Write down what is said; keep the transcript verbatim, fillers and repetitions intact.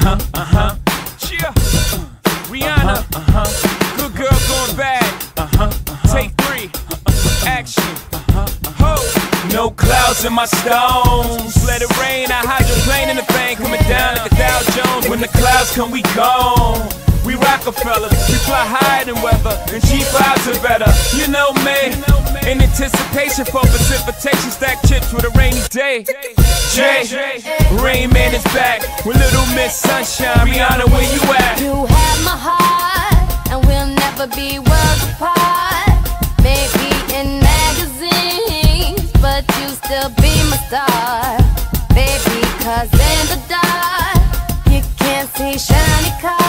Uh-huh, uh-huh. Yeah. Rihanna, uh-huh. Good girl going bad. Uh-huh, uh-huh. Take three. Action. Uh-huh, uh-huh. No clouds in my stones. Let it rain. I hydroplane in the thing coming down like a Dow Jones. When the clouds come, we gone. We Rockefellers, we fly higher than weather, and G fives are better. You know me, in anticipation for precipitation, stack chips with a rainy day. Jay, Rain Man is back with Little Miss Sunshine. Rihanna, where you at? You have my heart, and we'll never be worlds apart. Maybe in magazines, but you still be my star. Baby, cause in the dark, you can't see shiny cars.